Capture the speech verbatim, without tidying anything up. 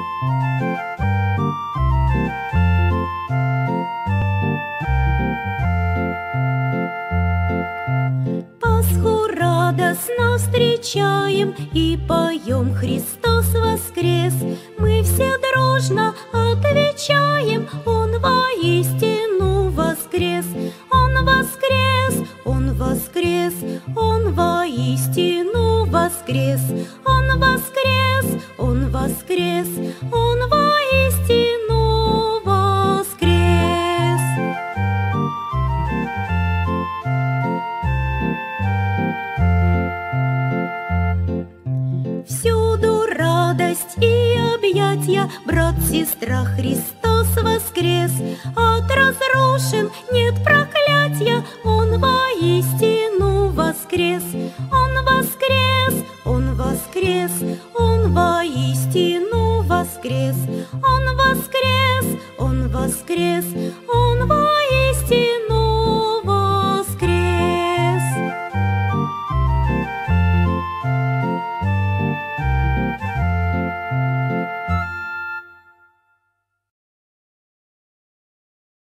Пасху радостно встречаем и поем: Христос воскрес. Мы все дружно отвечаем: Он воистину воскрес. Он воскрес, Он воскрес, Он воистину воскрес. Он воскрес, Он воскрес, Он воистину воскрес. Всюду радость и объятия, брат, сестра, Христос воскрес. От разрушен нет проклятия, Он воистину воскрес. Он воскрес, Он воскрес, Он воистину воскрес. Он воскрес, Он воскрес,